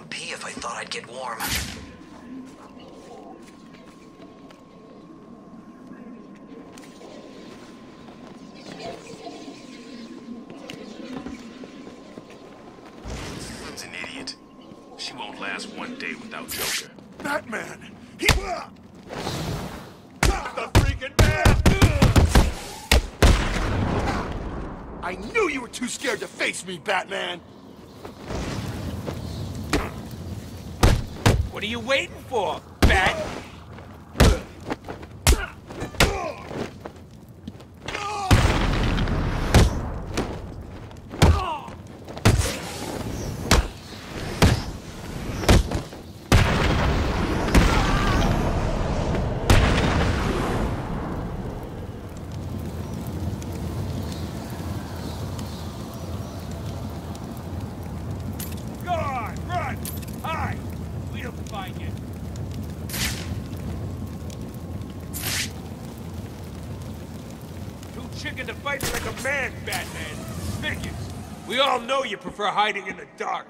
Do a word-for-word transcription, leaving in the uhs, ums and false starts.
on pee if I thought I'd get warm. He's an idiot. She won't last one day without Joker. Batman! He... The freaking man! I knew you were too scared to face me, Batman! What are you waiting for, Bat? Chicken to fight like a man, Batman. Figures. We all know you prefer hiding in the dark.